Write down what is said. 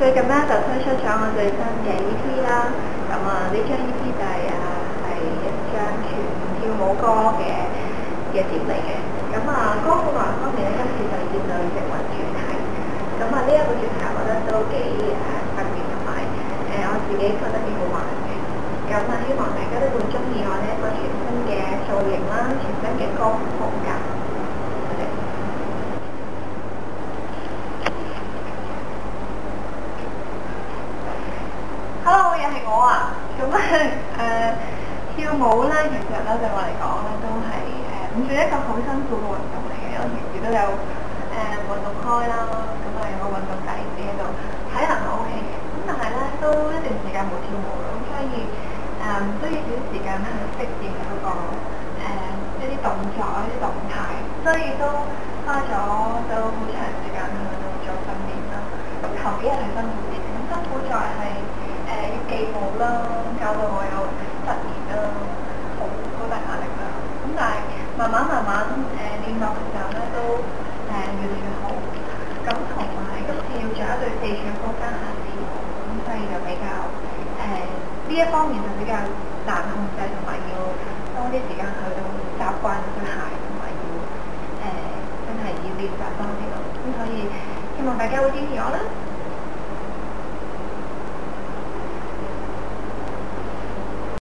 最近咧就推出咗我最新嘅 EP 啦，咁呢張 EP 就係一張全跳舞歌嘅碟嚟嘅。咁歌曲內容方面咧，今次就以女殖民主題。咁呢一個主題我覺得都幾特別，同埋我自己覺得幾好玩嘅。咁希望大家都會中意我呢一個全新嘅造型啦，全新嘅歌曲風格。Hello， 又係我啊！咁跳舞咧，其實咧對我嚟講咧都係唔算一個好辛苦嘅運動嚟嘅，因為平時都有運動開啦，咁有個運動底子喺度，體能係 OK 嘅。咁但係咧都一段時間冇跳舞啦，咁所以都要少少時間咧去適應嗰個一啲動作、一啲動態，所以都花咗都好長時間去做訓練啦。咁頭幾日係辛苦啲，咁辛苦在係要記舞啦，搞到我有失眠啦，好大壓力啦。咁但係慢慢練落嘅時候咧，都越嚟越好。咁同埋今次要做一對4寸高跟鞋跳舞，咁所以就比較呢一方面就比較難控制，同埋要多啲時間去到習慣對鞋，同埋要真係要練習多啲咯。咁所以希望大家會支持我啦。